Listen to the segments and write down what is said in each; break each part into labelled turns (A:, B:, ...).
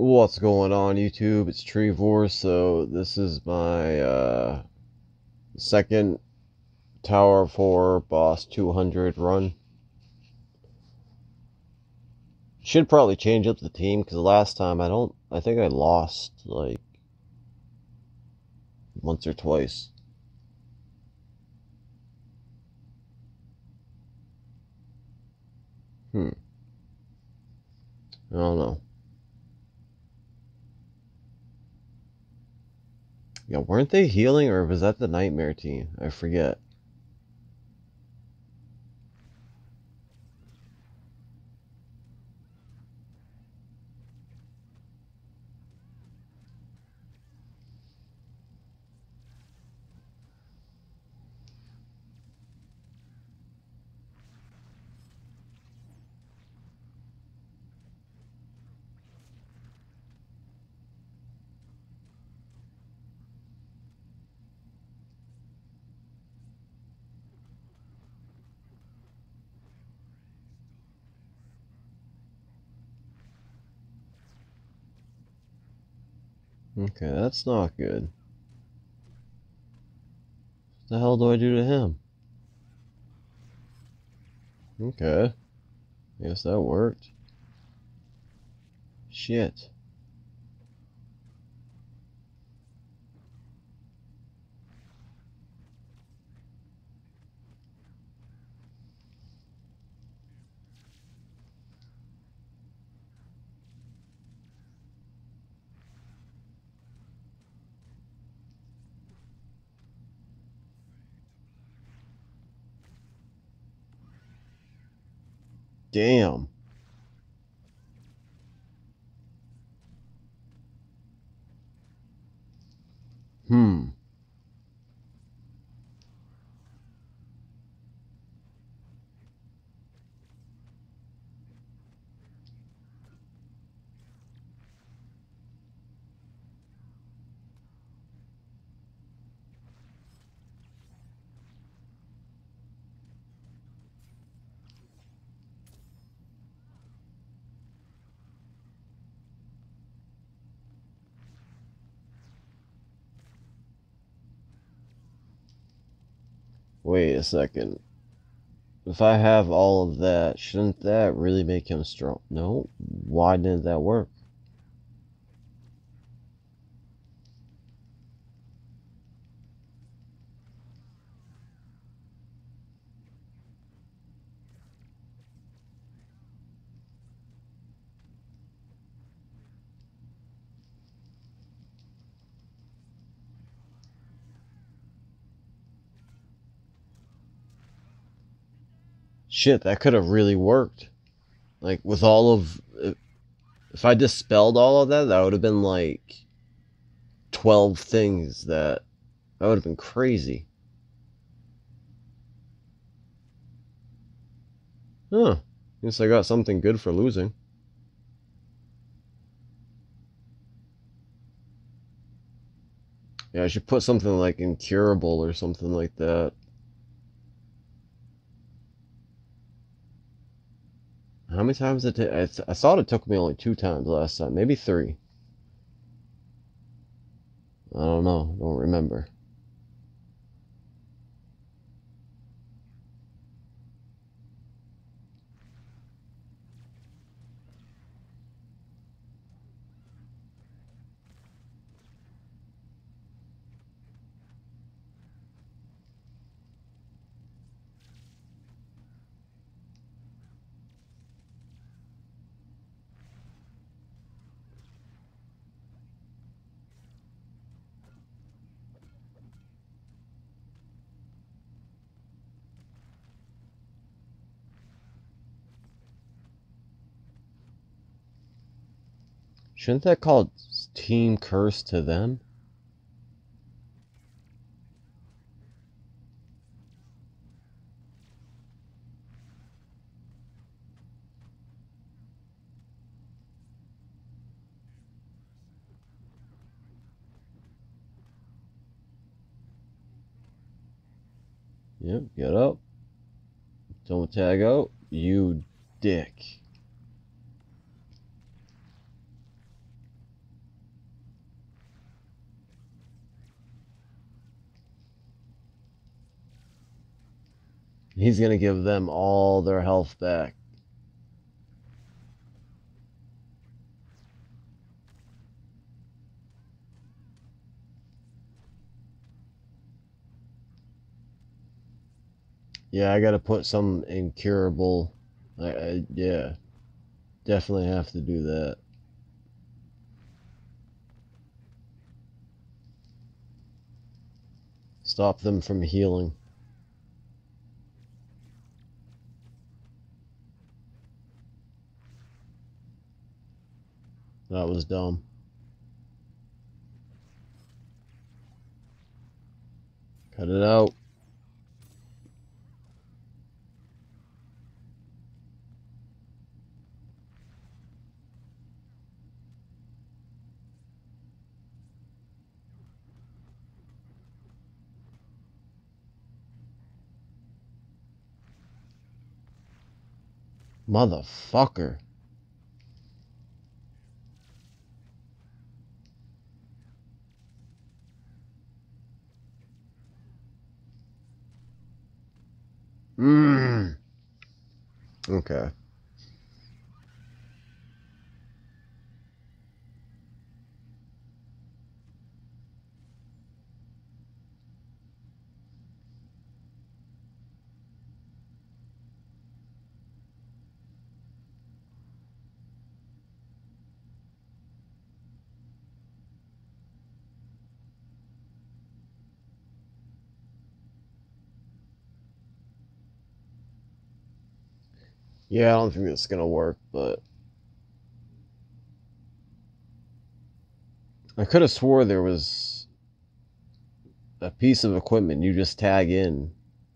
A: What's going on YouTube? It's Trevor. So this is my second Tower of Horror Boss 200 run. Should probably change up the team because last time I think I lost like once or twice. I don't know. Yeah, weren't they healing or was that the Nightmare team? I forget. Okay, that's not good. What the hell do I do to him? Okay, I guess that worked. Shit. Damn. Hmm. Wait a second. If I have all of that, shouldn't that really make him strong? No? Why didn't that work? Shit, that could have really worked. Like, with all of. If I dispelled all of that, that would have been like 12 things that. That would have been crazy. Huh. Guess I got something good for losing. Yeah, I should put something like incurable or something like that. How many times did it take? I thought it took me only 2 times last time. Maybe 3. I don't know. Don't remember. Shouldn't that call Team Curse to them? Yep, get up. Don't tag out. You dick. He's gonna give them all their health back. Yeah, I gotta put some incurable. Yeah, definitely have to do that. Stop them from healing. That was dumb. Cut it out. Motherfucker. Mmm. Okay. Yeah, I don't think it's gonna work, but I could have swore there was a piece of equipment you just tag in.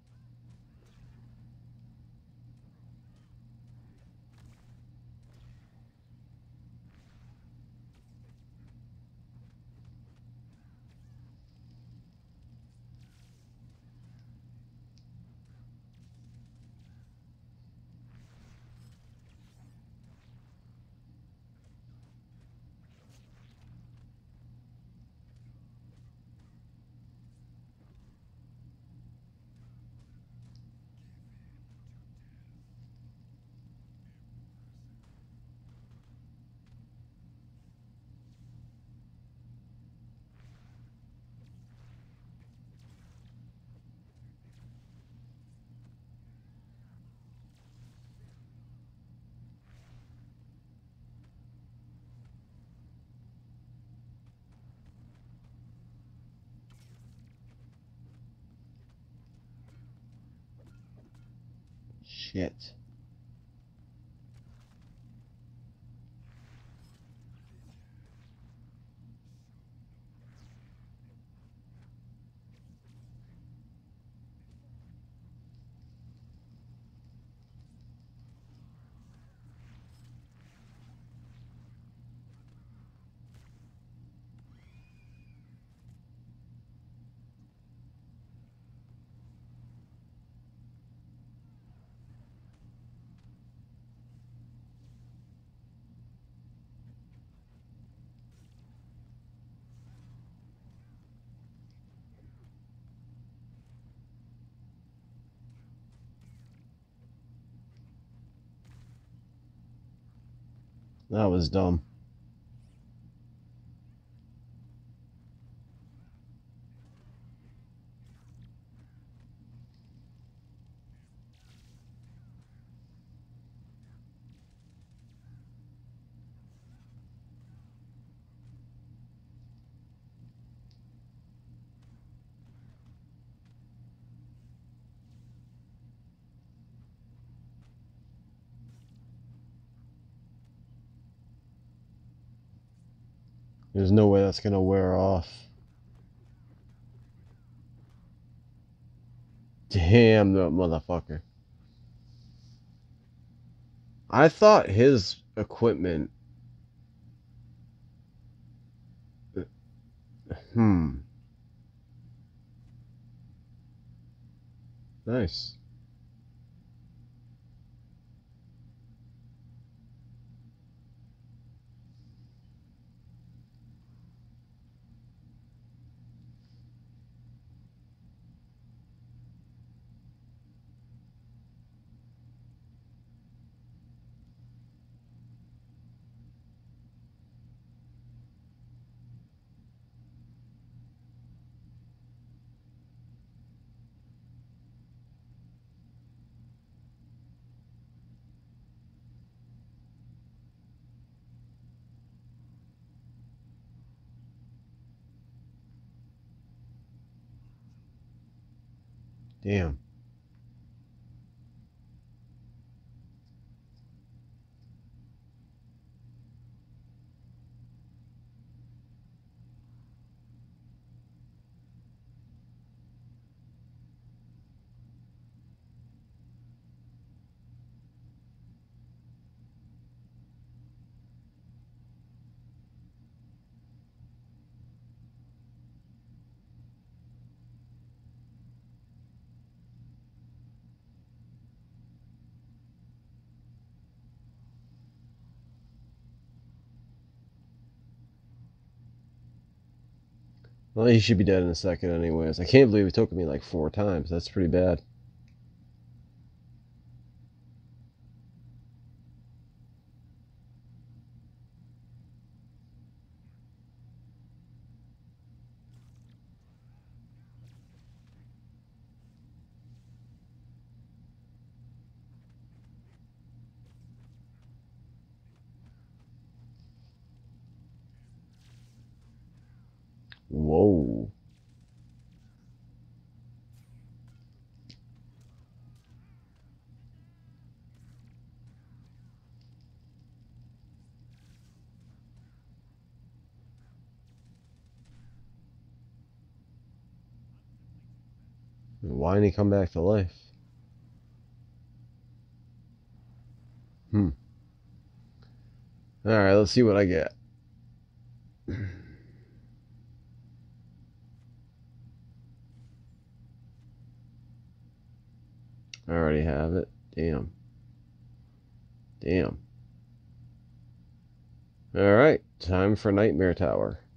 A: Shit. That was dumb. There's no way that's gonna wear off. Damn, that motherfucker. I thought his equipment. Hmm. Nice. Damn. Well, he should be dead in a second anyways. I can't believe it took me like 4 times. That's pretty bad. Whoa. Why didn't he come back to life? Alright, let's see what I get. I already have it. Damn. Damn. Alright, time for Nightmare Tower.